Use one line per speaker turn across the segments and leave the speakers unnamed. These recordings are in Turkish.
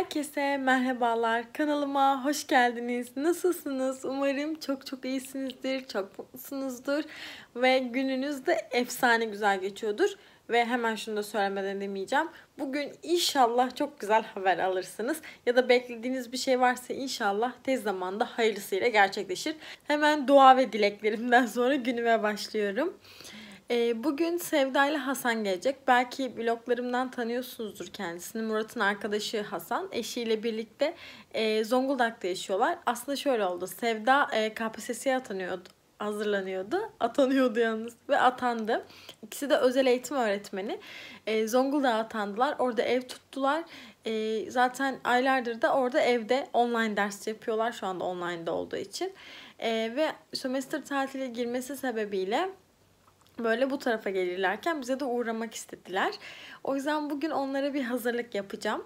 Herkese merhabalar. Kanalıma hoş geldiniz. Nasılsınız? Umarım çok iyisinizdir, çok mutlusunuzdur ve gününüz de efsane güzel geçiyordur. Ve hemen şunu da söylemeden demeyeceğim. Bugün inşallah çok güzel haber alırsınız. Ya da beklediğiniz bir şey varsa inşallah tez zamanda hayırlısıyla gerçekleşir. Hemen dua ve dileklerimden sonra günüme başlıyorum. Bugün Sevda ile Hasan gelecek. Belki vloglarımdan tanıyorsunuzdur kendisini. Murat'ın arkadaşı Hasan. Eşiyle birlikte Zonguldak'ta yaşıyorlar. Aslında şöyle oldu. Sevda KPSS'ye hazırlanıyordu. Atanıyordu yalnız ve atandı. İkisi de özel eğitim öğretmeni. Zonguldak'a atandılar. Orada ev tuttular. Zaten aylardır da orada evde online ders yapıyorlar. Şu anda online'da olduğu için. Ve sömestr tatile girmesi sebebiyle böyle bu tarafa gelirlerken bize de uğramak istediler. O yüzden bugün onlara bir hazırlık yapacağım.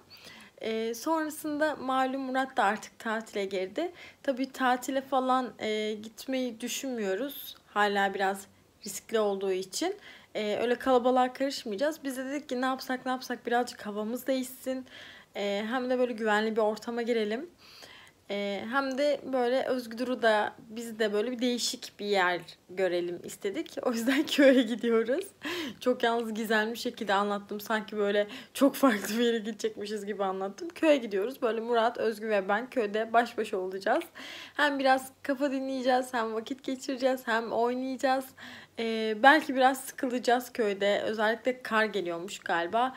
Sonrasında malum Murat da artık tatile girdi. Tabii tatile falan gitmeyi düşünmüyoruz. Hala biraz riskli olduğu için. Öyle kalabalığa karışmayacağız. Biz de dedik ki ne yapsak birazcık havamız değişsin. Hem de böyle güvenli bir ortama girelim. Hem de böyle Özgür'ü da biz de böyle bir değişik bir yer görelim istedik. O yüzden köye gidiyoruz. Çok yalnız gizemli bir şekilde anlattım. Sanki böyle çok farklı bir yere gidecekmişiz gibi anlattım. Köye gidiyoruz. Böyle Murat, Özgür ve ben köyde baş başa olacağız. Hem biraz kafa dinleyeceğiz, hem vakit geçireceğiz, hem oynayacağız. Belki biraz sıkılacağız köyde. Özellikle kar geliyormuş galiba.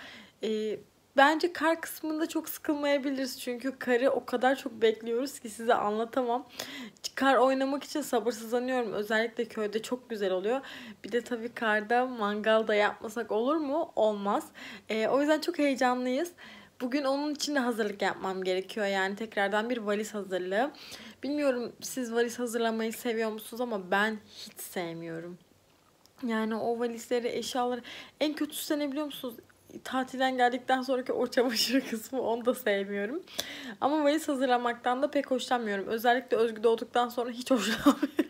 Bence kar kısmında çok sıkılmayabiliriz. Çünkü karı o kadar çok bekliyoruz ki size anlatamam. Kar oynamak için sabırsızlanıyorum. Özellikle köyde çok güzel oluyor. Bir de tabii karda mangal da yapmasak olur mu? Olmaz. O yüzden çok heyecanlıyız. Bugün onun için de hazırlık yapmam gerekiyor. Yani tekrardan bir valiz hazırlığı. Bilmiyorum siz valiz hazırlamayı seviyor musunuz ama ben hiç sevmiyorum. Yani o valizleri, eşyaları en kötüsü ne biliyor musunuz? Tatilden geldikten sonraki o çamaşır kısmı, onu da sevmiyorum. Ama valiz hazırlamaktan da pek hoşlanmıyorum. Özellikle Özgü doğduktan sonra hiç hoşlanmıyorum.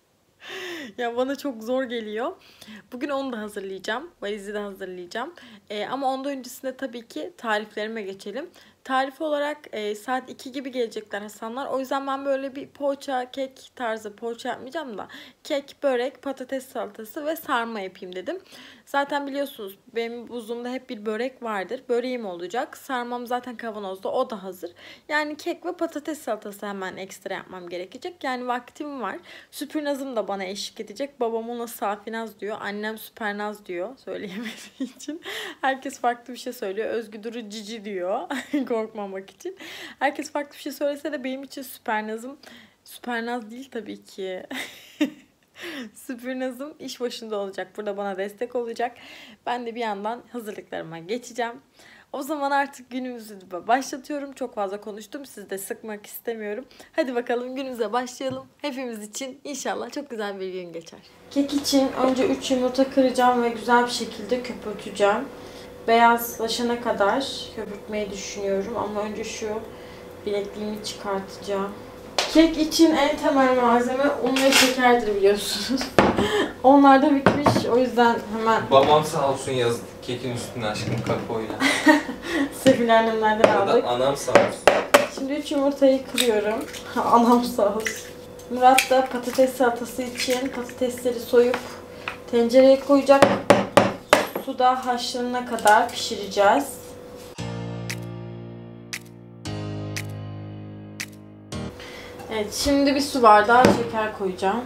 Ya bana çok zor geliyor. Bugün onu da hazırlayacağım. Valizi de hazırlayacağım. Ama ondan öncesinde tabii ki tariflerime geçelim. Tarif olarak saat 2 gibi gelecekler Hasanlar. O yüzden ben böyle bir poğaça, kek tarzı, poğaça yapmayacağım da kek, börek, patates salatası ve sarma yapayım dedim. Zaten biliyorsunuz benim buzluğumda hep bir börek vardır. Böreğim olacak. Sarmam zaten kavanozda, o da hazır. Yani kek ve patates salatası hemen ekstra yapmam gerekecek. Yani vaktim var. Süpürnazım da bana eşlik edecek. Babam ona Safinaz diyor. Annem Süpernaz diyor. Söyleyemediği için. Herkes farklı bir şey söylüyor. Özgü Duru Cici diyor. Korkmamak için. Herkes farklı bir şey söylese de benim için Süpernazım. Süpernaz değil tabii ki. Süpürnazım iş başında olacak. Burada bana destek olacak. Ben de bir yandan hazırlıklarıma geçeceğim. O zaman artık günümüzü başlatıyorum. Çok fazla konuştum. Sizi de sıkmak istemiyorum. Hadi bakalım günümüze başlayalım. Hepimiz için inşallah çok güzel bir gün geçer. Kek için önce 3 yumurta kıracağım ve güzel bir şekilde köpürteceğim. Beyazlaşana kadar köpürtmeyi düşünüyorum. Ama önce şu bilekliğimi çıkartacağım. Kek için en temel malzeme un ve şekerdir biliyorsunuz. Onlar da bitmiş. O yüzden hemen...
Babam sağ olsun yazdı kekin üstüne aşkım kakaoyla.
Sevgili annemlerden aldık.
Ya da anam sağ olsun.
Şimdi 3 yumurtayı kırıyorum. Anam sağ olsun. Murat da patates salatası için patatesleri soyup tencereye koyacak. Suda haşlanana kadar pişireceğiz. Evet, şimdi bir su bardağı şeker koyacağım.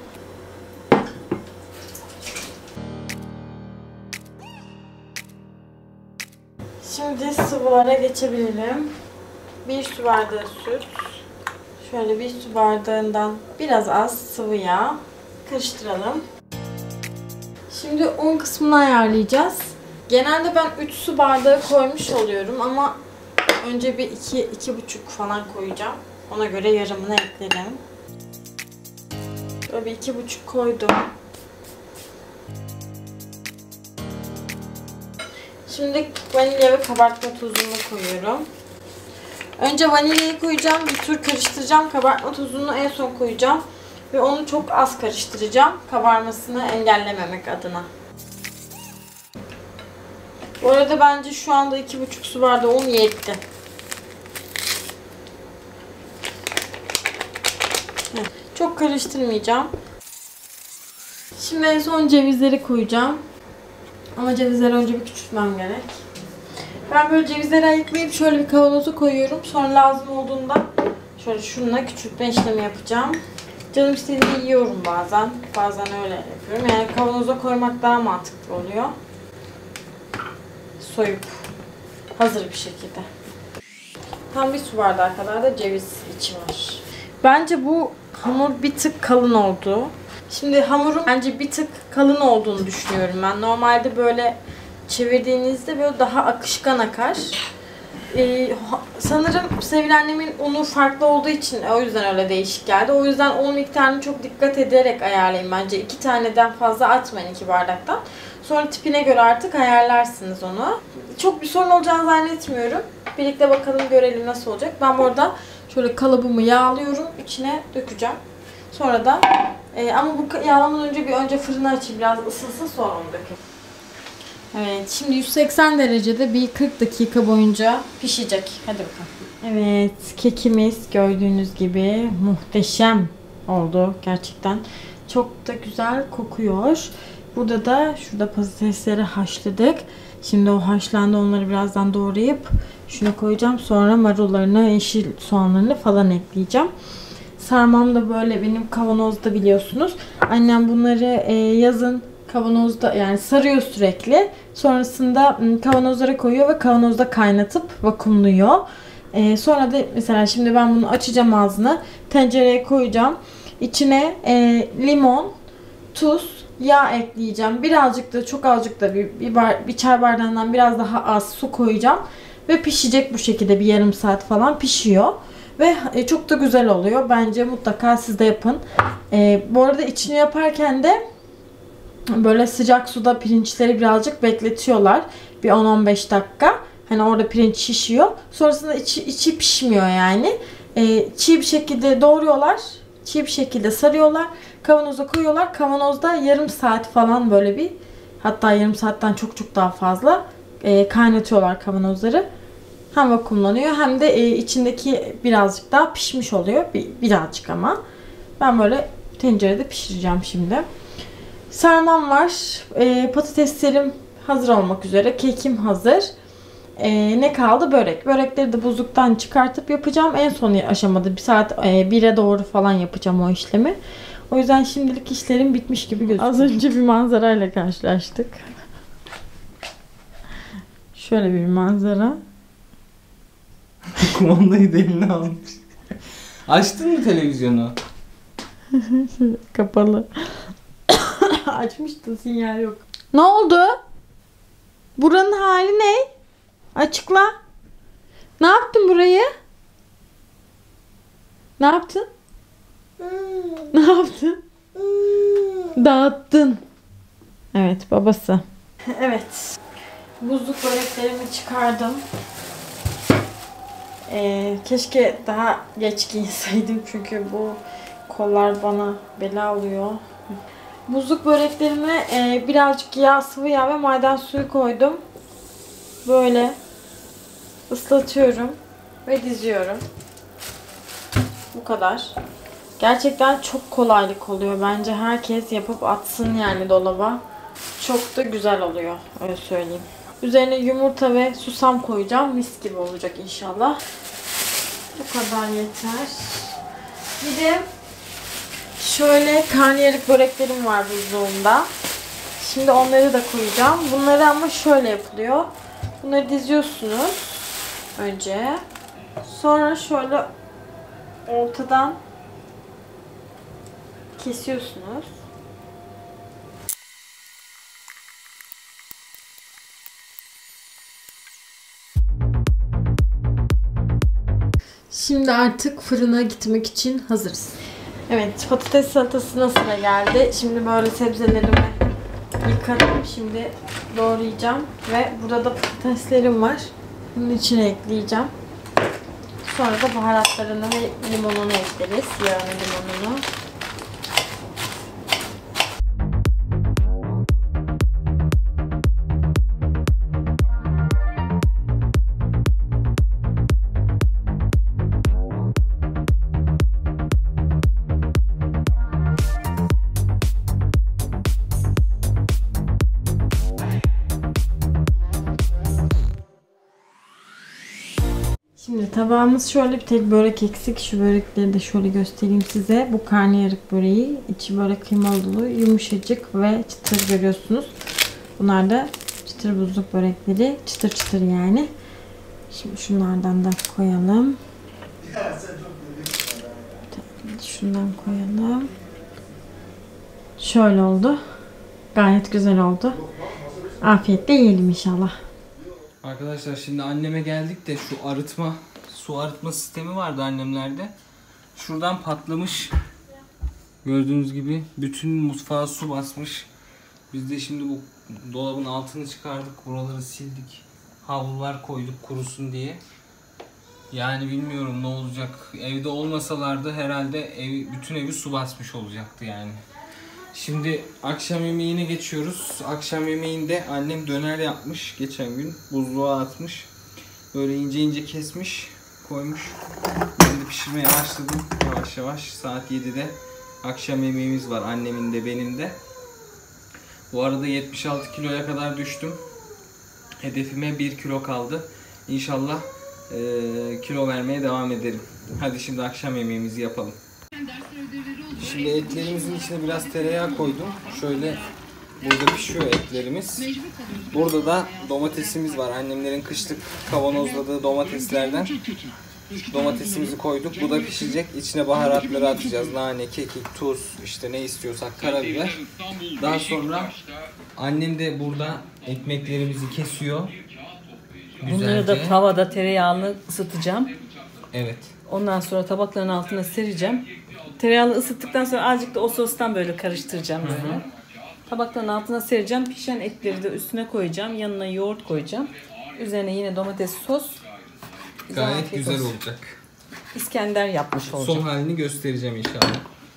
Şimdi sıvılara geçebilirim. 1 su bardağı süt. Şöyle 1 su bardağından biraz az sıvı yağ. Karıştıralım. Şimdi un kısmını ayarlayacağız. Genelde ben 3 su bardağı koymuş oluyorum ama önce bir 2-2,5 falan koyacağım. Ona göre yarımını eklerim. Böyle bir 2,5 koydum. Şimdi vanilya ve kabartma tozunu koyuyorum. Önce vanilyayı koyacağım. Bir tur karıştıracağım. Kabartma tozunu en son koyacağım. Ve onu çok az karıştıracağım. Kabarmasını engellememek adına. Bu arada bence şu anda 2,5 su bardağı un yetti. Çok karıştırmayacağım. Şimdi en son cevizleri koyacağım. Ama cevizleri önce bir küçültmem gerek. Ben böyle cevizleri ayıklayıp şöyle bir kavanoza koyuyorum. Sonra lazım olduğunda şöyle şununla küçültme işlemi yapacağım. Canım istediğini yiyorum bazen. Bazen öyle yapıyorum. Yani kavanoza koymak daha mantıklı oluyor. Soyup hazır bir şekilde. Tam bir su bardağı kadar da ceviz içi var. Bence bu hamur bir tık kalın oldu. Şimdi hamurun bence bir tık kalın olduğunu düşünüyorum ben. Normalde böyle çevirdiğinizde böyle daha akışkan akar. Sanırım Sevil annemin unu farklı olduğu için o yüzden öyle değişik geldi. O yüzden un miktarını çok dikkat ederek ayarlayın bence. 2 taneden fazla atmayın 2 bardaktan. Sonra tipine göre artık ayarlarsınız onu. Çok bir sorun olacağını zannetmiyorum. Birlikte bakalım görelim nasıl olacak. Ben bu arada şöyle kalıbımı yağlıyorum. İçine dökeceğim. Sonra da ama bu yağlamadan önce fırını açayım. Biraz ısınsın sonra onu dökeyim. Evet, şimdi 180 derecede bir 40 dakika boyunca pişecek. Hadi bakalım. Evet, kekimiz gördüğünüz gibi muhteşem oldu gerçekten. Çok da güzel kokuyor. Burada da şurada patatesleri haşladık. Şimdi o haşlandı, onları birazdan doğrayıp şuna koyacağım. Sonra marullarını, yeşil soğanlarını falan ekleyeceğim. Sarmam da böyle benim kavanozda biliyorsunuz. Annem bunları yazın kavanozda yani sarıyor sürekli. Sonrasında kavanozlara koyuyor ve kavanozda kaynatıp vakumluyor. Sonra da mesela şimdi ben bunu açacağım ağzını. Tencereye koyacağım. İçine limon, tuz, yağ ekleyeceğim. Birazcık da çok azıcık da bir çay bardağından biraz daha az su koyacağım. Ve pişecek bu şekilde bir yarım saat falan pişiyor. Ve çok da güzel oluyor. Bence mutlaka siz de yapın. Bu arada içini yaparken de böyle sıcak suda pirinçleri birazcık bekletiyorlar. Bir 10-15 dakika. Hani orada pirinç şişiyor. Sonrasında içi pişmiyor yani. Çiğ bir şekilde doğruyorlar. Çiğ bir şekilde sarıyorlar. Kavanoza koyuyorlar. Kavanozda yarım saat falan böyle bir, hatta yarım saatten çok daha fazla kaynatıyorlar kavanozları. Hem vakumlanıyor hem de içindeki birazcık daha pişmiş oluyor. Birazcık ama. Ben böyle tencerede pişireceğim şimdi. Sarmam var. Patateslerim hazır olmak üzere. Kekim hazır. Ne kaldı? Börek. Börekleri de buzluktan çıkartıp yapacağım. En son aşamada bir saat 1'e doğru falan yapacağım o işlemi. O yüzden şimdilik işlerim bitmiş gibi gözüküyor. Az önce bir manzarayla karşılaştık. Şöyle bir manzara.
Kumandayı da eline almış. Açtın mı televizyonu?
Kapalı. Açmıştın, sinyal yok. Ne oldu? Buranın hali ne? Açıkla. Ne yaptın burayı? Ne yaptın? Ne yaptın? Dağıttın. Evet, babası. Evet. Buzluk böreklerimi çıkardım. Keşke daha geç giyinseydim çünkü bu kollar bana bela oluyor. Buzluk böreklerime birazcık yağ, sıvı yağ ve maden suyu koydum. Böyle ıslatıyorum ve diziyorum. Bu kadar. Gerçekten çok kolaylık oluyor. Bence herkes yapıp atsın yani dolaba. Çok da güzel oluyor. Öyle söyleyeyim. Üzerine yumurta ve susam koyacağım. Mis gibi olacak inşallah. Bu kadar yeter. Bir de şöyle karnıyarık böreklerim var buzluğumda. Şimdi onları da koyacağım. Bunları ama şöyle yapılıyor. Bunları diziyorsunuz önce. Sonra şöyle ortadan kesiyorsunuz. Şimdi artık fırına gitmek için hazırız. Evet, patates salatasına sıra geldi. Şimdi böyle sebzelerimi yıkadım. Şimdi doğrayacağım ve burada da patateslerim var. Bunun içine ekleyeceğim. Sonra da baharatlarını ve limonunu ekleriz. Yağını, limonunu. tabağımız şöyle, bir tek börek eksik. Şu börekleri de şöyle göstereyim size. Bu karnıyarık böreği. İçi böyle kıymalı dolu, yumuşacık ve çıtır görüyorsunuz. Bunlar da çıtır buzluk börekleri. Çıtır çıtır yani. Şimdi şunlardan da koyalım. Şundan koyalım. Şöyle oldu. Gayet güzel oldu. Afiyetle yiyelim inşallah.
Arkadaşlar şimdi anneme geldik de şu arıtma, su arıtma sistemi vardı annemlerde. Şuradan patlamış. Gördüğünüz gibi bütün mutfağa su basmış. Biz de şimdi bu dolabın altını çıkardık. Buraları sildik. Havlular koyduk kurusun diye. Yani bilmiyorum ne olacak. Evde olmasalardı herhalde bütün evi su basmış olacaktı yani. Şimdi akşam yemeğine geçiyoruz. Akşam yemeğinde annem döner yapmış geçen gün. Buzluğa atmış. Böyle ince ince kesmiş, koymuş. Ben de pişirmeye başladım yavaş yavaş. Saat 7'de akşam yemeğimiz var, annemin de benim de. Bu arada 76 kiloya kadar düştüm. Hedefime 1 kilo kaldı. İnşallah kilo vermeye devam ederim. Hadi şimdi akşam yemeğimizi yapalım. Şimdi etlerimizin içine biraz tereyağı koydum. Şöyle burada pişiyor etlerimiz. Burada da domatesimiz var. Annemlerin kışlık kavanozladığı domateslerden. Domatesimizi koyduk. Bu da pişecek. İçine baharatları atacağız. Nane, kekik, tuz, işte ne istiyorsak, karabiber. Daha sonra annem de burada ekmeklerimizi kesiyor.
Bunları da tavada tereyağını ısıtacağım.
Evet.
Ondan sonra tabakların altına sereceğim. Tereyağını ısıttıktan sonra azıcık da o sostan böyle karıştıracağım böyle. Tabakların altına sereceğim. Pişen etleri de üstüne koyacağım. Yanına yoğurt koyacağım. Üzerine yine domates sos.
Gayet güzel olacak.
İskender yapmış olacağım.
Son halini göstereceğim inşallah.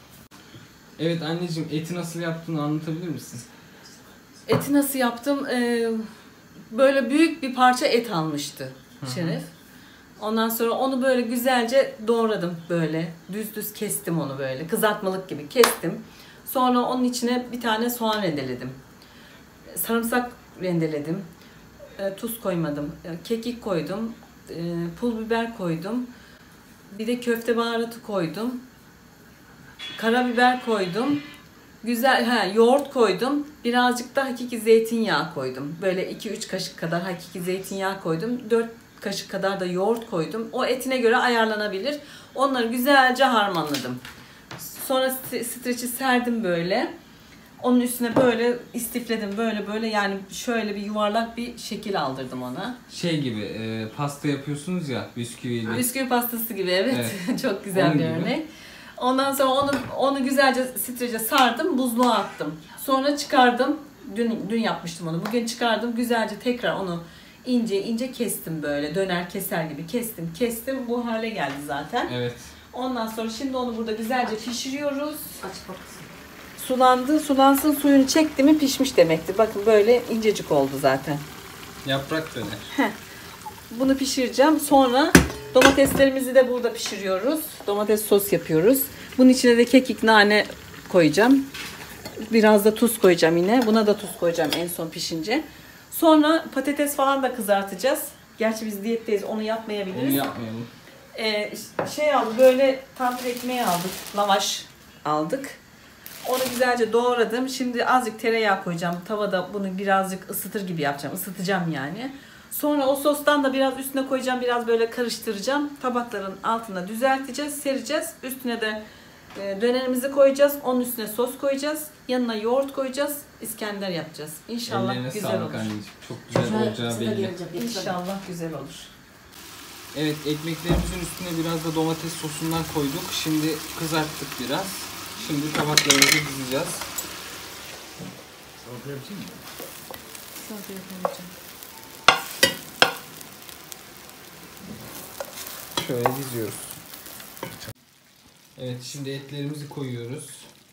Evet anneciğim, eti nasıl yaptığını anlatabilir misin?
Eti nasıl yaptım? Böyle büyük bir parça et almıştı Şeref. Ondan sonra onu böyle güzelce doğradım böyle. Düz düz kestim onu böyle. Kızartmalık gibi kestim. Sonra onun içine bir tane soğan rendeledim. Sarımsak rendeledim. Tuz koymadım. Kekik koydum. Pul biber koydum. Bir de köfte baharatı koydum. Karabiber koydum. Güzel, yoğurt koydum. Birazcık da hakiki zeytinyağı koydum. Böyle 2-3 kaşık kadar hakiki zeytinyağı koydum. 4 kaşık kadar da yoğurt koydum. O etine göre ayarlanabilir. Onları güzelce harmanladım. Sonra streçi serdim böyle. Onun üstüne böyle istifledim böyle yani şöyle bir yuvarlak bir şekil aldırdım ona.
Şey gibi pasta yapıyorsunuz ya, bisküviyle.
Bisküvi pastası gibi, evet. Çok güzel
Onun
bir
gibi.
örnek. Ondan sonra onu güzelce strece sardım, buzluğa attım. Sonra çıkardım. Dün yapmıştım onu. Bugün çıkardım. Güzelce tekrar onu ince ince kestim böyle. Döner keser gibi kestim. Bu hale geldi zaten.
Evet.
Ondan sonra şimdi onu burada güzelce pişiriyoruz. Sulandı. Sulansın, suyunu çekti mi pişmiş demektir. Bakın böyle incecik oldu zaten.
Yaprak döner.
Bunu pişireceğim. Sonra domateslerimizi de burada pişiriyoruz. Domates sos yapıyoruz. Bunun içine de kekik, nane koyacağım. Biraz da tuz koyacağım yine. Buna da tuz koyacağım en son pişince. Sonra patates falan da kızartacağız. Gerçi biz diyetteyiz, onu yapmayabiliriz.
Onu yapmayalım.
Böyle tandır ekmeği aldık. Lavaş aldık. Onu güzelce doğradım. Şimdi azıcık tereyağı koyacağım. Tavada bunu birazcık ısıtır gibi yapacağım. Isıtacağım yani. Sonra o sostan da biraz üstüne koyacağım. Biraz böyle karıştıracağım. Tabakların altına düzelteceğiz, sereceğiz. Üstüne de dönerimizi koyacağız. Onun üstüne sos koyacağız. Yanına yoğurt koyacağız. İskender yapacağız. İnşallah
Ellerine
güzel
sağlık
olur.
anneciğim. Çok güzel olacağı belli.
İnşallah güzel olur.
Evet, ekmeklerimizin üstüne biraz da domates sosundan koyduk. Şimdi kızarttık biraz. Şimdi tabaklarımızı dizeceğiz. Şöyle diziyoruz. Evet, şimdi etlerimizi koyuyoruz.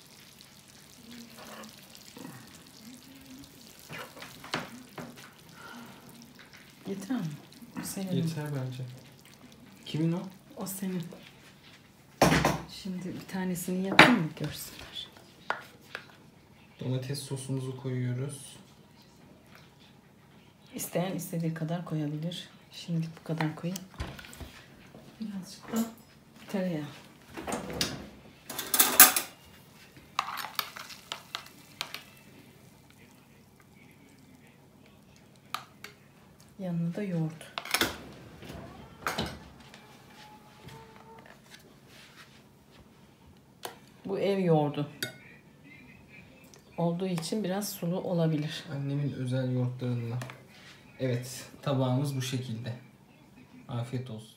Yeter mi? Senin.
Yeter bence. Kimin o?
O senin. Şimdi bir tanesini yapayım mı görsünler.
Domates sosumuzu koyuyoruz.
İsteyen istediği kadar koyabilir. Şimdilik bu kadar koyayım. Azıcık da tereyağı. Yanına da yoğurt. Bu ev yoğurdu olduğu için biraz sulu olabilir.
Annemin özel yoğurtlarından. Evet, tabağımız bu şekilde. Afiyet olsun.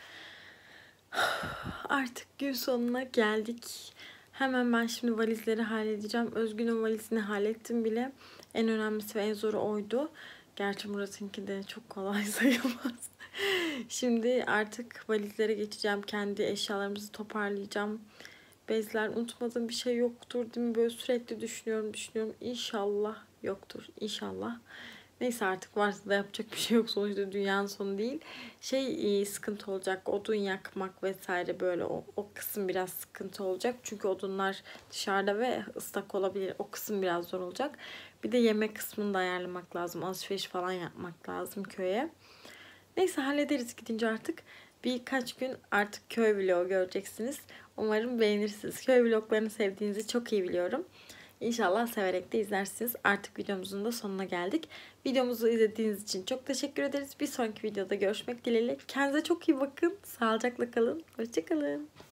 Artık gün sonuna geldik. Hemen ben şimdi valizleri halledeceğim. Özgün'ün valizini hallettim bile. En önemlisi ve en zoru oydu. Gerçi Murat'ınki de çok kolay sayılmaz. Şimdi artık valizlere geçeceğim. Kendi eşyalarımızı toparlayacağım. Bezler, unutmadığım bir şey yoktur değil mi? Böyle sürekli düşünüyorum. İnşallah yoktur. İnşallah. Neyse artık varsa da yapacak bir şey yok. Sonuçta dünyanın sonu değil. Sıkıntı olacak. Odun yakmak vesaire böyle o kısım biraz sıkıntı olacak. Çünkü odunlar dışarıda ve ıslak olabilir. O kısım biraz zor olacak. Bir de yemek kısmını da ayarlamak lazım. Alışveriş falan yapmak lazım köye. Neyse hallederiz gidince artık. Birkaç gün artık köy vlogu göreceksiniz. Umarım beğenirsiniz. Köy vloglarını sevdiğinizi çok iyi biliyorum. İnşallah severek de izlersiniz. Artık videomuzun da sonuna geldik. Videomuzu izlediğiniz için çok teşekkür ederiz. Bir sonraki videoda görüşmek dileğiyle. Kendinize çok iyi bakın. Sağlıcakla kalın. Hoşça kalın.